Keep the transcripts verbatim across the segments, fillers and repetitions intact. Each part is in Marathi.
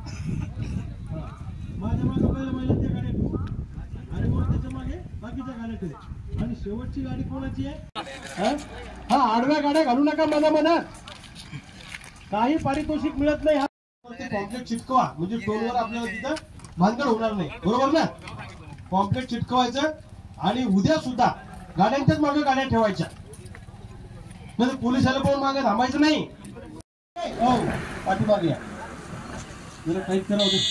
माझ्या मागे पहिल्या महिन्याच्या गाड्या ठेव आणि मग त्याच्या मागे बाकीच्या गाड्या ठेव आणि शेवटची गाडी कोणाची आहे? हा आडव्या गाड्या घालू नका मना मनात, काही पारितोषिक मिळत नाही. पॉम्पलेट चिटकवा म्हणजे टोलवर आपल्याला तिथं भानगड होणार नाही, बरोबर ना? पॉम्पलेट चिटकवायचं आणि उद्या सुद्धा गाड्यांच्याच मागे गाड्या ठेवायच्या, म्हणजे पोलिसाला पण मागे थांबायचं नाही. हो पाठीमागे या जरा टाईप करा होते.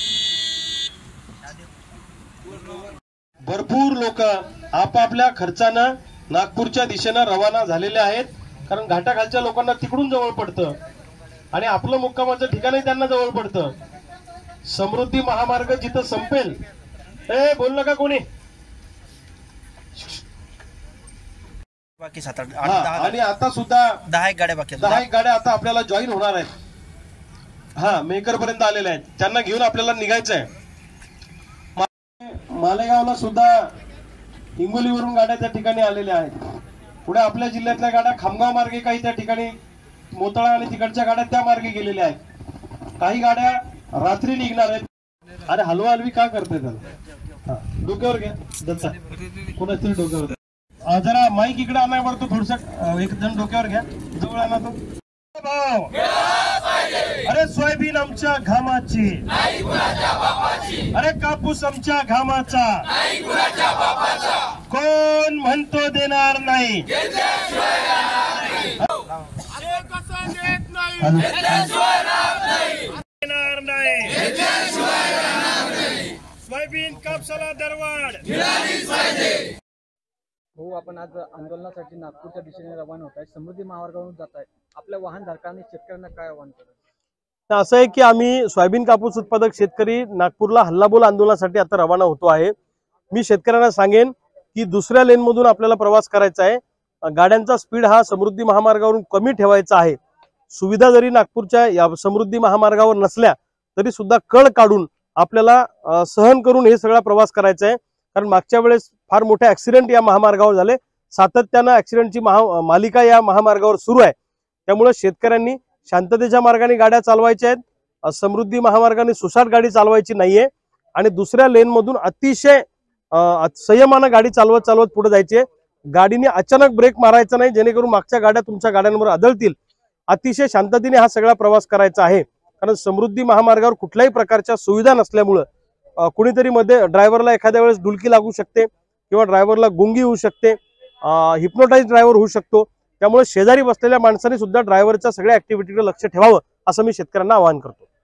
भरपूर लोक आपापल्या खर्चानं नागपूरच्या दिशेनं रवाना झालेले आहेत, कारण घाटाखालच्या लोकांना तिकडून जवळ पडतं आणि आपलं मुक्कामाचं ठिकाणही त्यांना जवळ पडतं. समृद्धी महामार्ग जिथं संपेल, ए बोल नका कोणी, बाकी सात आठ आणि आता सुद्धा दहा एक गाड्या बाकी दहा एक गाड्या आता आपल्याला जॉईन होणार आहेत. हा मेकर पर्यंत आलेल्या आहेत, त्यांना घेऊन आपल्याला निघायचं आहे. मालेगावला सुद्धा हिंगोलीवरून गाड्या त्या ठिकाणी आलेल्या आहेत. पुढे आपल्या जिल्ह्यातल्या गाड्या खामगाव मार्गे, काही त्या ठिकाणी मोतळा आणि तिकडच्या गाड्या त्या मार्गे गेलेल्या आहेत. काही गाड्या रात्री निघणार आहेत. अरे हलवा हलवी का करते त्याला? डोक्यावर घ्या दत्ता, कोणाच तरी डोक्यावर घ्या. जरा माईक इकडे आणाय पडतो, थोडस एक जण डोक्यावर घ्या, जवळ आणा तो. अरे सोयाबीन आमच्या घामाची, अरे कापूस आमच्या घामाचा, कोण म्हणतो देणार नाही? देणार नाही. सोयाबीन कापसाला दरवाढ. हो, आपण आज आंदोलनासाठी नागपूरच्या दिशेने रवाना होत आहे. समृद्धी महामार्गावरून जात आहे. आपल्या वाहन धारकांनी शेतकऱ्यांना काय आवाहन केलं? असं आहे की आम्ही सोयाबीन कापूस उत्पादक शेतकरी नागपूरला हल्लाबोल आंदोलनासाठी आता रवाना होतो आहे. मी शेतकऱ्यांना सांगेन की दुसऱ्या लेन मधून आपल्याला प्रवास करायचा आहे. गाड्यांचा स्पीड हा समृद्धी महामार्गावरून कमी ठेवायचा आहे. सुविधा जरी नागपूरच्या या समृद्धी महामार्गावर नसल्या तरी सुद्धा कळ काढून आपल्याला सहन करून हे सगळा प्रवास करायचा आहे. कारण मागच्या वेळेस फार मोठे ऍक्सिडेंट या महामार्गावर झाले, सातत्यानं ऍक्सिडेंटची महा मालिका या महामार्गावर सुरू आहे. त्यामुळे शेतकऱ्यांनी शांततेच्या मार्गाने गाड्या चालवायच्या आहेत. समृद्धी महामार्गाने सुसाट गाडी चालवायची नाहीये आणि दुसऱ्या लेन मधून अतिशय संयमानं गाडी चालवत चालवत पुढे जायचे. गाडीने अचानक ब्रेक मारायचा नाही, जेणेकरून मागच्या गाड्या तुमच्या गाड्यांवर आदळतील. अतिशय शांततेने हा सगळा प्रवास करायचा आहे. कारण समृद्धी महामार्गावर कुठल्याही प्रकारच्या सुविधा नसल्यामुळं कुणीतरी मध्ये ड्रायव्हरला एखाद्या वेळेस डुलकी लागू शकते किंवा ड्रायव्हरला गुंगी होऊ शकते, हिप्नोटाइज ड्रायव्हर होऊ शकतो. त्यामुळे शेजारी बसलेल्या माणसांनी सुद्धा ड्रायव्हरच्या सगळ्या ऍक्टिव्हिटीकडे लक्ष ठेवावं असं मी शेतकऱ्यांना आवाहन करतो.